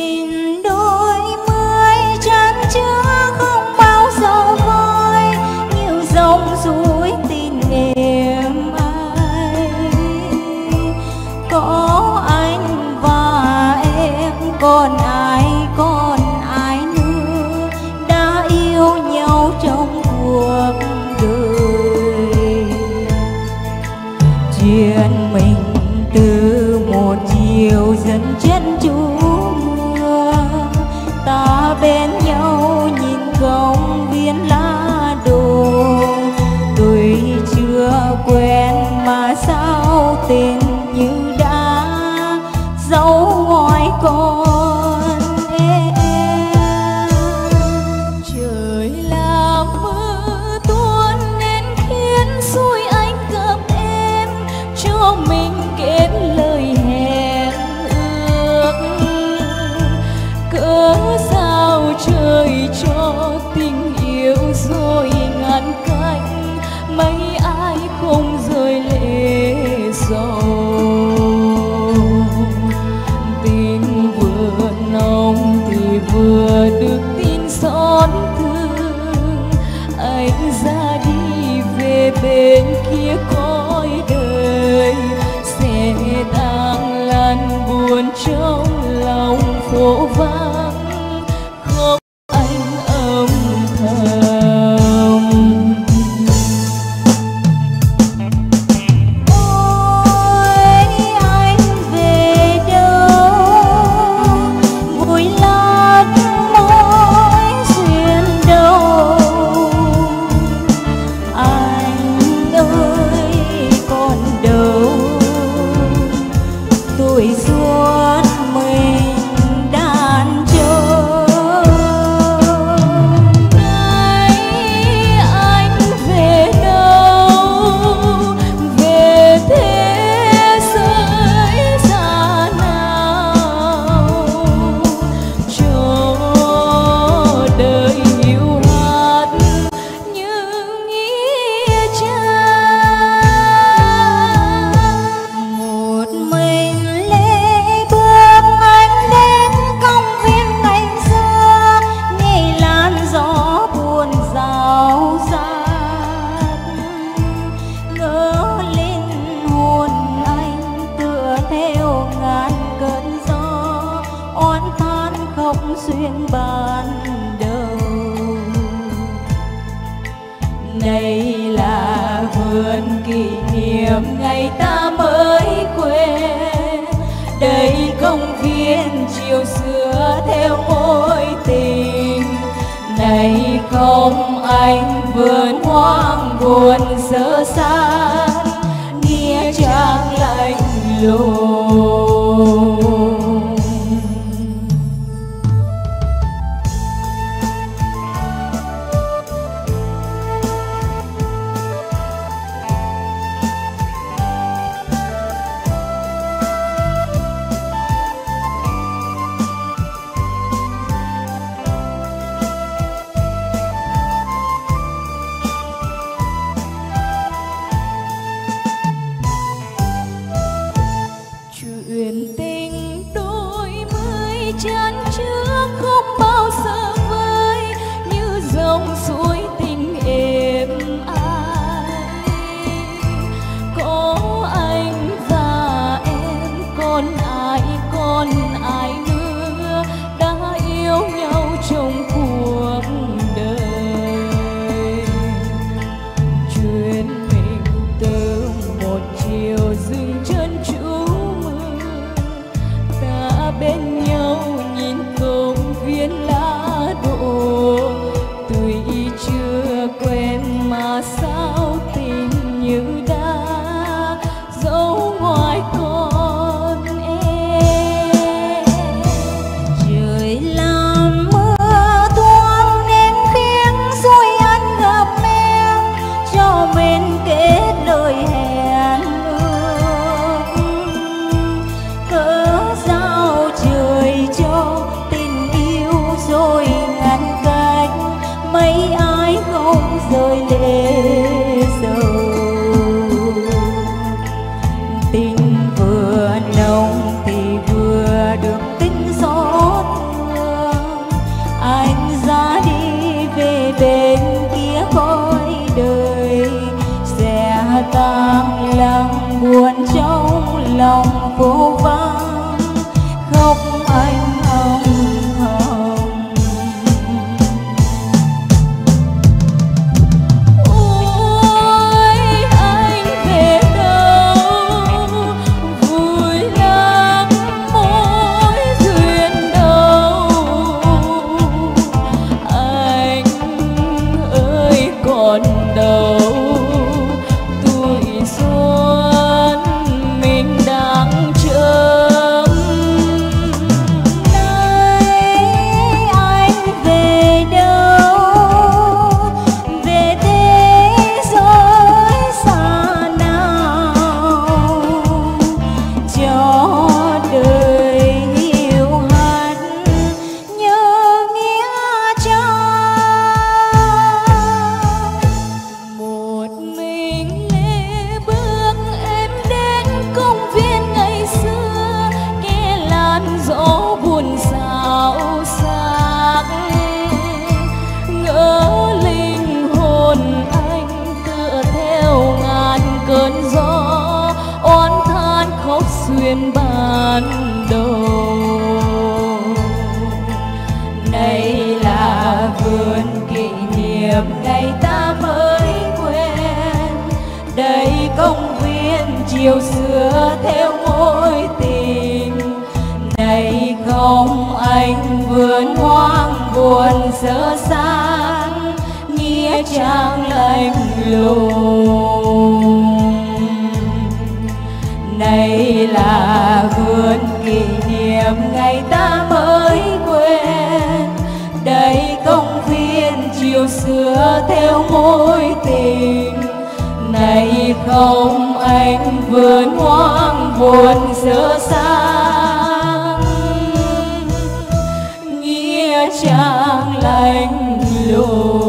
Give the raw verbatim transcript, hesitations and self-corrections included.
nhìn đôi mươi chan chứa không bao giờ vơi, như dòng suối tình em ai. Có anh và em, còn ai còn ai nữa đã yêu nhau trong cuộc đời. Chuyện mình từ một chiều dần chân chú mưa, ta bên nhau nhìn công viên lá đồ. Tuy chưa quen mà sao tình như đã dấu ngoài con em. Trời làm mưa tuôn nên khiến xuôi anh gặp em, cho mình kết lời hẹn ước. Cớ sao trời cho tình yêu rồi ngăn cách, mấy ai không rơi lệ sầu. Tình vừa nồng thì vừa được tin xót thương, anh ra đi về bên kia cõi đời, sẽ đang lăn buồn trong lòng phố vắng, không anh âm thầm. Ôi anh về đâu, vui lát mối duyên đâu. Anh ơi còn đâu, tuổi xuân mình đàn trâu. Nay anh về đâu, về thế giới xa nào, cho đời hiu hắt như nghĩa trang. Một mình lê bước anh đến công viên ngày xưa, nghe làn gió buồn rào rạt. Ngỡ linh hồn anh tựa theo ngàn cơn gió, oán than khóc duyên ban đầu. Đây là vườn kỷ niệm ngày ta mới quen, đây công viên chiều xưa theo mối tình. Này không anh vườn hoang buồn dở dang, nghĩa trang lạnh lùng. Chuyện tình đôi mươi chan chứa không bao giờ vơi, như dòng suối tình êm ái. Có anh và em, còn ai còn ai nữa đã yêu nhau trong cuộc đời. Chuyện mình từ một chiều dừng chân chú mưa, ta bên nhau nhìn công viên lá đổ. Tuy chưa lòng phố vắng khóc anh âm thầm. Ôi anh về đâu vui lắm mối duyên đâu, anh ơi còn đâu tuổi xuân mình đang chớm. Nay anh về đâu về thế giới xa nào, cho đời hiu hắt nhớ nghĩa trang. Một mình lê bước em đến công viên ngày xưa, nghe làn gió buồn xao xạc, ngỡ linh hồn anh tựa theo ngàn cơn gió oán than khóc xuyên ban đầu. Này là vườn kỷ niệm ngày ta mới quen, đây công viên chiều xưa theo mối tình. Này không anh vườn hoang buồn sơ sang, nghĩa trang lạnh lùng. Này là vườn kỷ niệm ngày ta mới quen, đây công viên chiều xưa theo mối tình. Này không anh vườn hoang buồn sơ sang, nghĩa trang lạnh lùng.